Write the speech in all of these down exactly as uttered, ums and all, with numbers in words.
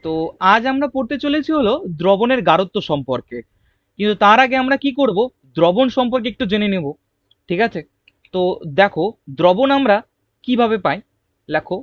তো আজ আমরা পড়তে চলেছি হলো দ্রবণের গাঢ়ত্ব সম্পর্কে। কিন্তু তার আগে আমরা কি করব, দ্রবণ সম্পর্কে একটু জেনে নেব। ঠিক আছে, তো দেখো দ্রবণ আমরা কিভাবে পাই। লেখো,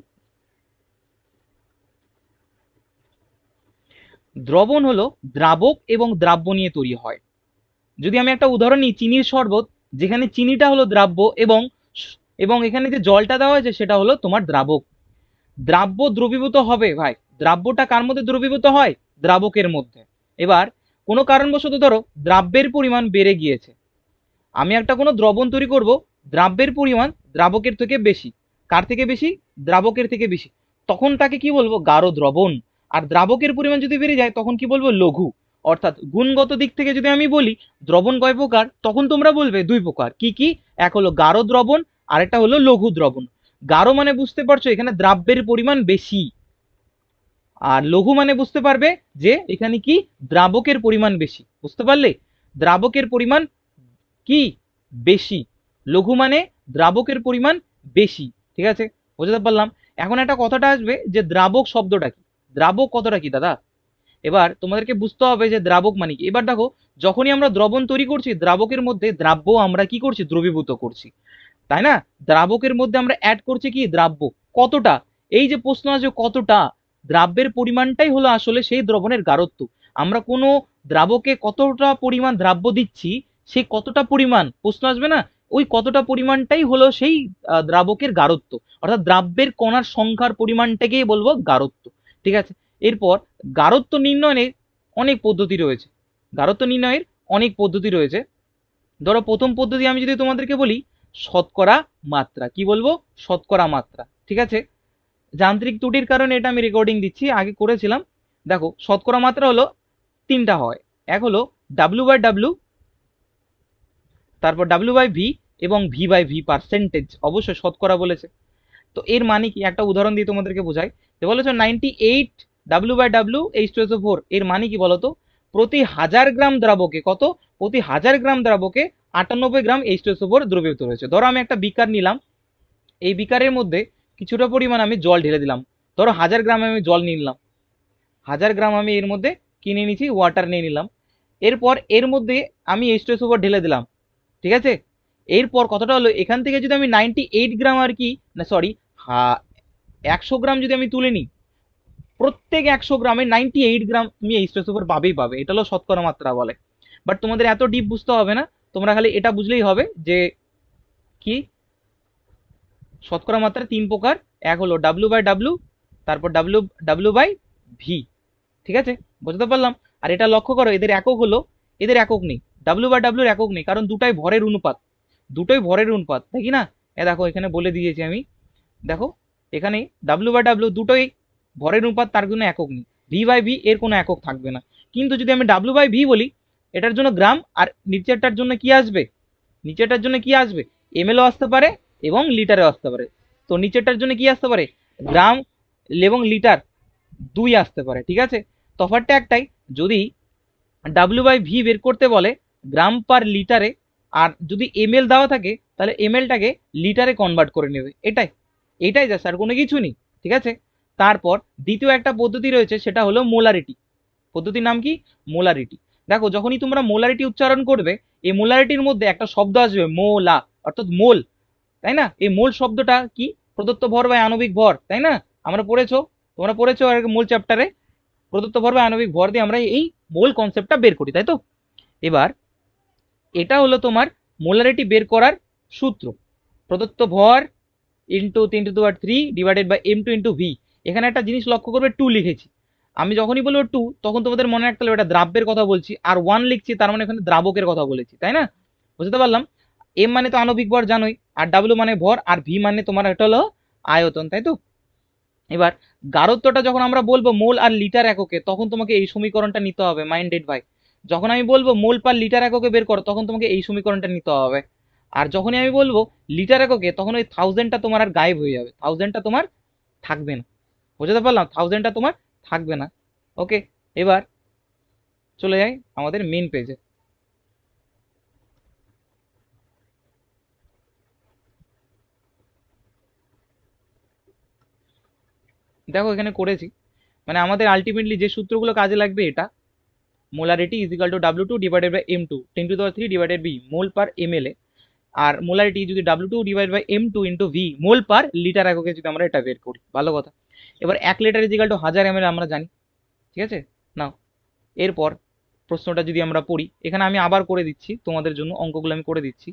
দ্রবণ হলো দ্রাবক এবং দ্রাব্য নিয়ে তৈরি হয়। যদি আমি একটা উদাহরণ নিই, চিনির শরবত, যেখানে চিনিটা হলো দ্রাব্য এবং এবং এখানে যে জলটা দেওয়া হয়েছে সেটা হলো তোমার দ্রাবক। দ্রাব্য দ্রবীভূত হবে ভাই, দ্রাব্যটা কার মধ্যে দ্রবীভূত হয়? দ্রাবকের মধ্যে। এবার কোনো কারণবশত ধরো দ্রাব্যের পরিমাণ বেড়ে গিয়েছে, আমি একটা কোনো দ্রবণ তৈরি করব, দ্রাব্যের পরিমাণ দ্রাবকের থেকে বেশি। কার থেকে বেশি? দ্রাবকের থেকে বেশি। তখন তাকে কি বলবো? গাঢ় দ্রবণ। আর দ্রাবকের পরিমাণ যদি বেড়ে যায় তখন কি বলবো? লঘু। অর্থাৎ গুণগত দিক থেকে যদি আমি বলি দ্রবণ কয় প্রকার, তখন তোমরা বলবে দুই প্রকার। কি কি? এক হলো গাঢ় দ্রবণ, আরেকটা হলো লঘু দ্রবণ। গাঢ় মানে বুঝতে পারছো এখানে দ্রাব্যের পরিমাণ বেশি, আর লঘু মানে বুঝতে পারবে যে এখানে কি দ্রাবকের পরিমাণ বেশি। বুঝতে পারলে? দ্রাবকের পরিমাণ কি বেশি, লঘু মানে দ্রাবকের পরিমাণ বেশি। ঠিক আছে, বুঝতে পারলাম। এখন একটা কথাটা আসবে যে দ্রাবক শব্দটা কি, দ্রাবক কথাটা কি দাদা। এবার তোমাদেরকে বুঝতে হবে যে দ্রাবক মানে কি। এবার দেখো, যখনই আমরা দ্রবণ তৈরি করছি দ্রাবকের মধ্যে দ্রাব্য আমরা কি করছি? দ্রবীভূত করছি, তাই না? দ্রাবকের মধ্যে আমরা অ্যাড করছি কি? দ্রাব্য। কতটা? এই যে প্রশ্ন আসবে কতটা, দ্রাব্যের পরিমাণটাই হলো আসলে সেই দ্রবণের গাঢ়ত্ব। আমরা কোনো দ্রাবকে কতটা পরিমাণ দ্রাব্য দিচ্ছি, সেই কতটা পরিমাণ প্রশ্ন আসবে না, ওই কতটা পরিমাণটাই হলো সেই আহ, দ্রাবকের গাঢ়ত্ব। অর্থাৎ দ্রাব্যের কণার সংখ্যার পরিমাণটাকেই বলবো গাঢ়ত্ব। ঠিক আছে, এরপর গাঢ়ত্ব নির্ণয়ের অনেক পদ্ধতি রয়েছে। গাঢ়ত্ব নির্ণয়ের অনেক পদ্ধতি রয়েছে। ধরো প্রথম পদ্ধতি আমি যদি তোমাদেরকে বলি, শতকরা মাত্রা। কি বলবো? শতকরা মাত্রা। ঠিক আছে, যান্ত্রিক ত্রুটির কারণে এটা আমি রেকর্ডিং দিচ্ছি, আগে করেছিলাম। দেখো শতকরা মাত্রা হলো তিনটা হয়। এক হলো ডাব্লিউ বাই ডাব্লিউ, তারপর ডাব্লিউ বাই ভি, এবং ভি বাই ভি পার্সেন্টেজ। অবশ্যই শতকরা বলেছে। তো এর মানে কি, একটা উদাহরণ দিয়ে তোমাদেরকে বোঝাই। যে বলেছো ninety eight W by W H two S O four, এর মানে কি বলতো? প্রতি হাজার গ্রাম দ্রাবকে কত? প্রতি হাজার গ্রাম দ্রাবকে আটানব্বই gram H two S O four দ্রবীভূত হয়েছে। ধরো আমি একটা বিকার নিলাম, এই বিকারের মধ্যে কিছুটা পরিমাণ আমি জল ঢেলে দিলাম। ধরো হাজার গ্রাম আমি জল নিয়ে নিলাম, হাজার গ্রাম আমি এর মধ্যে কিনে নিয়েছি, ওয়াটার নিয়ে নিলাম। এরপর এর মধ্যে আমি H two S O four ঢেলে দিলাম। ঠিক আছে, এরপর কতটা হলো, এখান থেকে যদি আমি নাইনটি এইট গ্রাম আর কি, না সরি, একশো গ্রাম যদি আমি তুলে নিই, প্রত্যেক একশো গ্রামে নাইনটি এইট গ্রাম তুমি H two S O four পাবেই পাবে। এটা হলো শতকরা মাত্রা বলে। বাট তোমাদের এত ডিপ বুঝতে হবে না, তোমরা খালি এটা বুঝলেই হবে যে কি শতকরা মাত্রা তিন প্রকার। এক হলো ডাব্লিউ বাই ডাব্লিউ, তারপর ডাব্লিউ ডাব্লিউ বাই ভি। ঠিক আছে, বুঝতে পারলাম। আর এটা লক্ষ্য করো, এদের একক হলো, এদের একক নেই, ডাব্লিউ বাই ডাব্লিউর একক নেই, কারণ দুটাই ভরের অনুপাত, দুটোই ভরের অনুপাত, দেখি না? এ দেখো এখানে বলে দিয়েছি আমি, দেখো এখানে ডাব্লিউ বাই ডাব্লিউ দুটোই ভরের অনুপাত, তার জন্য একক নেই। ভি বাই ভি এর কোনো একক থাকবে না। কিন্তু যদি আমি ডাব্লিউ বাই ভি বলি, এটার জন্য গ্রাম, আর নিচেরটার জন্য কি আসবে? নিচেরটার জন্য কি আসবে? এমএলও আসতে পারে এবং লিটারেও আসতে পারে। তো নিচেরটার জন্য কি আসতে পারে? গ্রাম এবং লিটার দুই আসতে পারে। ঠিক আছে, তফাৎটা একটাই, যদি ডাব্লিউ বাই ভি বের করতে বলে গ্রাম পার লিটারে, আর যদি এমএল দেওয়া থাকে তাহলে এমএলটাকে লিটারে কনভার্ট করে নেবে। এটাই, এটাই যা স্যার, কোনো কিছু নেই। ঠিক আছে, তারপর দ্বিতীয় একটা পদ্ধতি রয়েছে, সেটা হলো মোলারিটি। পদ্ধতির নাম কি? মোলারিটি। দেখো যখনই তোমরা মোলারিটি উচ্চারণ করবে, এই মোলারিটির মধ্যে একটা শব্দ আসবে মোলা, অর্থাৎ মোল। তাই না? এই মোল শব্দটা কি? প্রদত্ত ভর বা আণবিক ভর, তাই না? আমরা পড়েছো, তোমরা পড়েছো আর মূল চ্যাপ্টারে, প্রদত্ত ভর বা আণবিক ভর দিয়ে আমরা এই মোল কনসেপ্টটা বের করি, তাই তো? এবার এটা হলো তোমার মোলারিটি বের করার সূত্র। প্রদত্ত ভর into ten to the power three divided by M two into V. এখানে একটা জিনিস লক্ষ্য করবে, টু লিখেছি। আমি যখনই বলবো টু, তখন তোমাদের মনে রাখতে হবে এটা দ্রাব্যের কথা বলছি, আর ওয়ান লিখছি তার মানে এখানে দ্রাবকের কথা বলেছি, তাই না? বুঝতে পারলাম। এম মানে তো আণবিক ভর জানোই, আর ডাব্লিউ মানে ভর, আর ভি মানে তোমার এটা হলো আয়তন, তাই তো? এবার গাঢ়ত্বটা যখন আমরা বলবো মোল আর লিটার এককে, তখন তোমাকে এই সমীকরণটা নিতে হবে, মাইন্ডেড ভাই। যখন আমি বলবো মোল পার লিটার এককে বের করো, তখন তোমাকে এই সমীকরণটা নিতে হবে। আর যখনই আমি বলবো লিটার এককে, তখন ওই থাউজেন্ডটা তোমার আর গায়েব হয়ে যাবে, থাউজেন্ডটা তোমার থাকবে না। বুঝতে পারলাম? থাউজেন্ডটা তোমার থাকবে না। ওকে, এবার চলে যাই আমাদের মেন পেজে। দেখো এখানে করেছি, মানে আমাদের আলটিমেটলি যে সূত্রগুলো কাজে লাগবে এটা, molarity is equal to W two divided by M two, ten to power three divided by mole per M L এ, আর মোলারিটি যদি W two divide by M two into V mole per liter এককে যদি আমরা এটা বের করি, ভালো কথা। এবার এক লিটার ইজ ইকাল টু হাজার এম এল আমরা জানি, ঠিক আছে নাও। এরপর প্রশ্নটা যদি আমরা পড়ি, এখানে আমি আবার করে দিচ্ছি তোমাদের জন্য, অঙ্কগুলো আমি করে দিচ্ছি।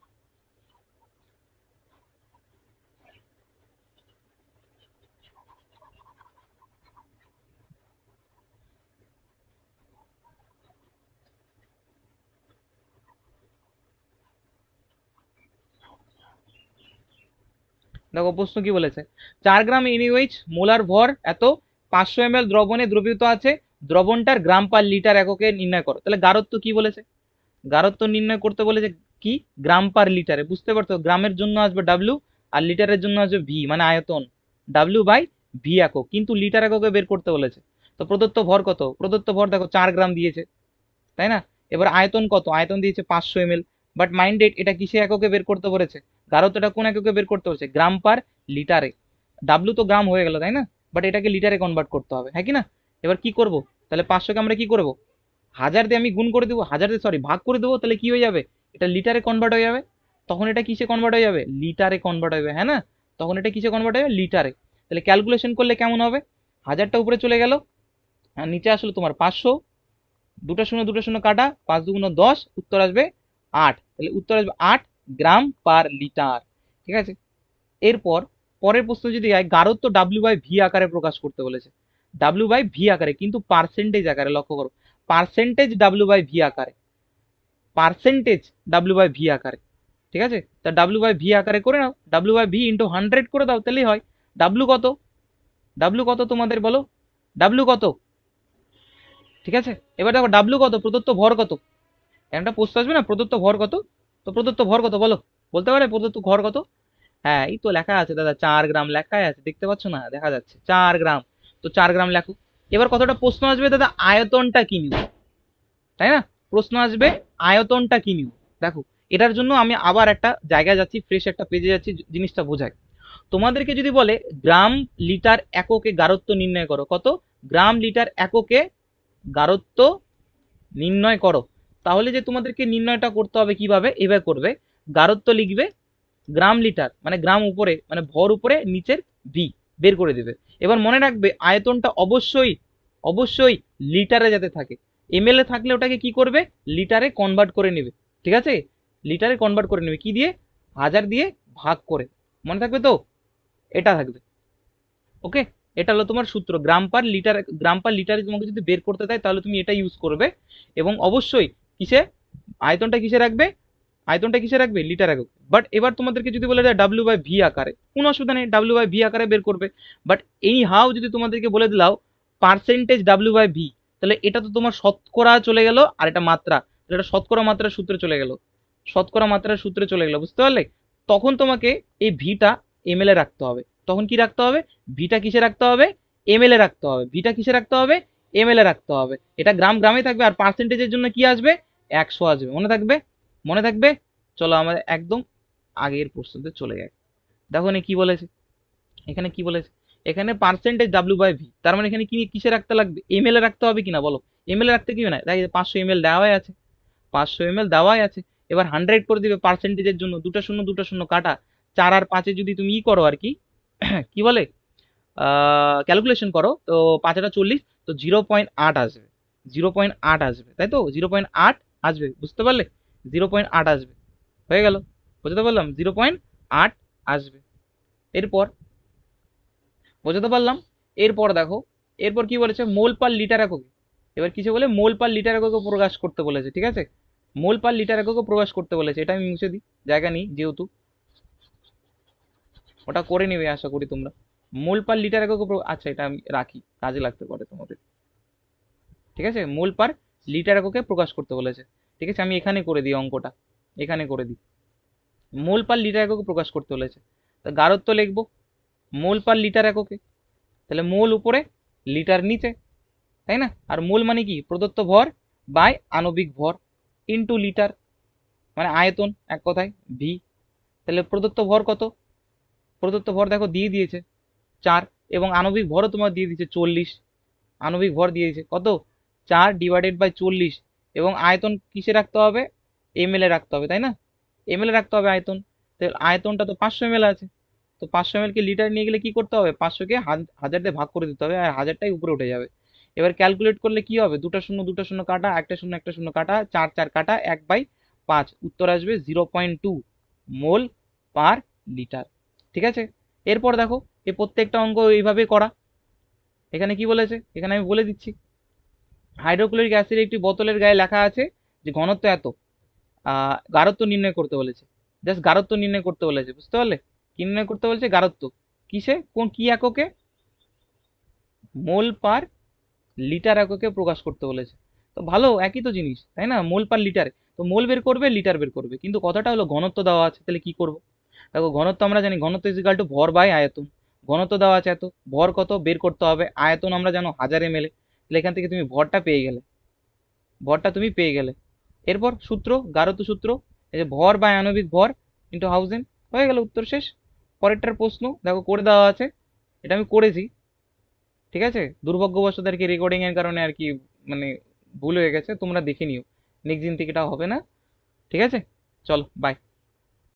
দেখো প্রশ্ন কি বলেছে, চার গ্রাম এনইউএইচ মোলার ভর এত, পাঁচশো এম এল দ্রবণে দ্রবীভূত আছে, দ্রবণটার গ্রাম পার লিটার এককে নির্ণয় করো। তাহলে গারত্ব কি বলেছে, গারত্ব নির্ণয় করতে বলেছে কি, গ্রাম পার লিটারে। বুঝতে পারছো, গ্রামের জন্য আসবে ডাব্লিউ আর লিটারের জন্য আসবে ভি, মানে আয়তন, ডাব্লিউ বাই ভি একক, কিন্তু লিটার এককে বের করতে বলেছে। তো প্রদত্ত ভর কত, প্রদত্ত ভর দেখো চার গ্রাম দিয়েছে, তাই না। এবার আয়তন কত, আয়তন দিয়েছে পাঁচশো এম এল, বাট মাইন্ডেড এটা কিসে এককে বের করতে বলেছে, গারত্বটা কোন এককে বের করতে বলেছে, গ্রাম পার লিটারে। ডাব্লু তো গ্রাম হয়ে গেল তাই না, বাট এটাকে লিটারে কনভার্ট করতে হবে, হ্যাঁ কি না। এবার কি করব, তাহলে পাঁচশোকে আমরা কি করব, হাজার দিয়ে আমি গুণ করে দেবো, হাজার দিয়ে সরি ভাগ করে দেবো, তাহলে কি হয়ে যাবে, এটা লিটারে কনভার্ট হয়ে যাবে। তখন এটা কিসে কনভার্ট হয়ে যাবে, লিটারে কনভার্ট হবে, হ্যাঁ না। তখন এটা কিসে কনভার্ট হবে, লিটারে। তাহলে ক্যালকুলেশন করলে কেমন হবে, হাজারটা উপরে চলে গেল আর নিচে আসলো তোমার পাঁচশো, দুটো শূন্য দুটো শূন্য কাটা, পাঁচ দুগুণ দশ, উত্তর আসবে আট। তাহলে উত্তর আসবে আট গ্রাম পার লিটার, ঠিক আছে। এরপর পরের প্রশ্ন যদি হয়, গারত্ব ডাব্লিউ বাই ভি আকারে প্রকাশ করতে বলেছে, ডাব্লিউ বাই ভি আকারে, কিন্তু পার্সেন্টেজ আকারে, লক্ষ্য করো, পার্সেন্টেজ ডাব্লিউ বাই ভি আকারে, পার্সেন্টেজ ডাব্লিউ বাই ভি আকারে, ঠিক আছে। তা ডাব্লিউ বাই ভি আকারে করে নাও, W by V into hundred করে দাও, তাহলেই হয়। ডাব্লিউ কত, ডাব্লিউ কত তোমাদের বলো, ডাব্লিউ কত, ঠিক আছে। এবার দেখো ডাব্লিউ কত, প্রদত্ত ভর কত, একটা প্রশ্ন আসবে না, প্রদত্ত ভর কত, তো প্রদত্ত ভর কত বলো, বলতে পারে প্রদত্ত ভর কত। হ্যাঁ এই তো লেখা আছে দাদা, চার গ্রাম লেখাই আছে, দেখতে পাচ্ছ না, দেখা যাচ্ছে চার গ্রাম, তো চার গ্রাম লেখো। এবার কতটা প্রশ্ন আসবে দাদা, আয়তনটা কি নিব, তাই না, প্রশ্ন আসবে আয়তনটা কি নিব। দেখো এটার জন্য আমি আবার একটা জায়গায় যাচ্ছি, ফ্রেশ একটা পেজে যাচ্ছি, জিনিসটা বোঝায়। তোমাদেরকে যদি বলে গ্রাম লিটার এককে গারত্ব নির্ণয় করো, কত, গ্রাম লিটার এককে গারত্ব নির্ণয় করো, তাহলে যে তোমাদেরকে নির্ণয়টা করতে হবে কিভাবে, এভাবে করবে, গারত্ব লিখবে গ্রাম লিটার, মানে গ্রাম উপরে মানে ভর উপরে, নিচের ভি বের করে দেবে। এবার মনে রাখবে আয়তনটা অবশ্যই অবশ্যই লিটারে যাতে থাকে, এম এল এ থাকলে ওটাকে কি করবে, লিটারে কনভার্ট করে নেবে, ঠিক আছে, লিটারে কনভার্ট করে নেবে, কি দিয়ে, হাজার দিয়ে ভাগ করে, মনে থাকবে তো, এটা থাকবে, ওকে। এটা হলো তোমার সূত্র, গ্রাম পার লিটার, গ্রাম পার লিটারে তোমাকে যদি বের করতে দেয় তাহলে তুমি এটা ইউজ করবে। এবং অবশ্যই কিসে, আয়তনটা কিসে রাখবে, আয়তনটা কিসে রাখবে, লিটার একক। বাট এবার তোমাদেরকে যদি বলে দেয় ডাব্লিউ বাই ভি আকারে, কোনো অসুবিধা নেই, ডাব্লিউ বাই ভি আকারে বের করবে। বাট এই হাউ যদি তোমাদেরকে বলে দিলাও পার্সেন্টেজ ডাব্লিউ বাই ভি, তাহলে এটা তো তোমার শতকরা চলে গেল, আর এটা মাত্রা, তাহলে এটা শতকরা মাত্রার সূত্রে চলে গেল, শতকরা মাত্রার সূত্রে চলে গেল, বুঝতে পারলে। তখন তোমাকে এই ভিটা এম এল এ রাখতে হবে, তখন কি রাখতে হবে, ভিটা কিসে রাখতে হবে, এম এল এ রাখতে হবে, ভিটা কিসে রাখতে হবে, এম এল এ রাখতে হবে। এটা গ্রাম গ্রামে থাকবে, আর পার্সেন্টেজের জন্য কি আসবে, একশো আসবে, মনে থাকবে, মনে থাকবে। চলো আমাদের একদম আগের প্রশ্নতে চলে যায়। দেখো এখানে কি বলেছে, এখানে কি বলেছে, এখানে পার্সেন্টেজ ডাব্লিউ বাই ভি, তার মানে এখানে কি কিসে রাখতে লাগবে, এম এল এ রাখতে হবে কিনা বলো, এম এল এ রাখতে কি না, দেখ পাঁচশো এম এল দেওয়াই আছে, পাঁচশো এম এল দেওয়াই আছে। এবার হান্ড্রেড করে দিবে পার্সেন্টেজের জন্য, দুটো শূন্য দুটো শূন্য কাটা, চার আর পাঁচে যদি তুমি ই করো আর কি কি বলে ক্যালকুলেশন করো, তো পাঁচটা চল্লিশ, তো জিরো পয়েন্ট আট আসবে, জিরো পয়েন্ট আট আসবে, তাই তো, জিরো পয়েন্ট আট আসবে, বুঝতে পারলে, জিরো পয়েন্ট আট আসবে, হয়ে গেল, বুঝতে পারলাম, জিরো পয়েন্ট আট আসবে। এরপর বোঝাতে পারলাম। এরপর দেখো, এরপর কি বলেছে, মোল পার লিটার এককে, এবার কিছু বলে মোল পার লিটার এককে প্রকাশ করতে বলেছে, ঠিক আছে, মোল পার লিটার এককে প্রকাশ করতে বলেছে, এটা আমি মুছে দিই, জায়গা নেই যেহেতু, ওটা করে নেবে আশা করি তোমরা। মোল পার লিটার এককে, আচ্ছা এটা আমি রাখি, কাজে লাগতে পারে তোমাদের, ঠিক আছে, মোল পার লিটার এককে প্রকাশ করতে বলেছে, ঠিক আছে, আমি এখানে করে দিই অঙ্কটা, এখানে করে দিই, মোল পার লিটার এককে প্রকাশ করতে বলেছে, তা গারত্ব লিখবো মোল পার লিটার এককে, তাহলে মোল উপরে লিটার নিচে, তাই না, আর মোল মানে কি, প্রদত্ত ভর বাই আণবিক ভর ইন্টু লিটার, মানে আয়তন এক কথায় ভি। তাহলে প্রদত্ত ভর কত, প্রদত্ত ভর দেখো দিয়ে দিয়েছে চার, এবং আণবিক ভরও তোমার দিয়ে দিয়েছে চল্লিশ, আণবিক ভর দিয়েছে কত, চার ডিভাইডেড বাই চল্লিশ, এবং আয়তন কিসে রাখতে হবে, এম এল এ রাখতে হবে, তাই না? এম এল এ রাখতে হবে আয়তন। তো আয়তনটা তো পাঁচশো এম এল আছে, তো পাঁচশো এম এল কে লিটার নিয়ে গেলে কি করতে হবে, পাঁচশোকে হাজার দিয়ে ভাগ করে দিতে হবে, আর হাজারটাই উপরে উঠে যাবে। এবার ক্যালকুলেট করলে কি হবে, দুটো শূন্য দুটো শূন্য কাটা, একটা শূন্য একটা শূন্য কাটা, চার চার কাটা, এক বাই পাঁচ, উত্তর আসবে zero point two mole per liter. ঠিক আছে, এরপর দেখো এই প্রত্যেকটা অঙ্ক এইভাবে করা। এখানে কি বলেছে, এখানে আমি বলে দিচ্ছি। হাইড্রোক্লোরিক অ্যাসিড একটি বোতলের গায়ে লেখা আছে যে ঘনত্ব এত, আহ গাঢ়ত্ব নির্ণয় করতে বলেছে, জাস্ট গাঢ়ত্ব নির্ণয় করতে বলেছে, বুঝতে পারলে? কি নির্ণয় করতে বলেছে, গাঢ়ত্ব। কিসে, কোন কি এককে, মোল পার লিটার এককে প্রকাশ করতে বলেছে। তো ভালো, একই তো জিনিস, তাই না? মোল পার লিটার, তো মোল বের করবে, লিটার বের করবে, কিন্তু কথাটা হলো ঘনত্ব দেওয়া আছে, তাহলে কি করব? দেখো ঘনত্ব আমরা জানি, ঘনত্ব ইজ ইকাল টু ভর বাই আয়তন। ঘনত্ব দেওয়া আছে এত, ভর কত বের করতে হবে, আয়তন আমরা জানো হাজার এম এল, তাহলে এখান থেকে তুমি ভরটা পেয়ে গেলে, ভরটা তুমি পেয়ে গেলে। এরপর সূত্র, গাঢ়ত্ব সূত্র, এই যে ভর বাই আণবিক ভর ইন্টু হাউজেন, হয়ে গেল উত্তর শেষ। পরেরটার প্রশ্ন দেখো করে দেওয়া আছে, এটা আমি করেছি, ঠিক আছে? দুর্ভাগ্যবশত আর কি রেকর্ডিং এর কারণে আর কি মানে ভুল হয়ে গেছে, তোমরা দেখে নিও, নেক্সট দিন থেকে এটা হবে না। ঠিক আছে, চলো বাই।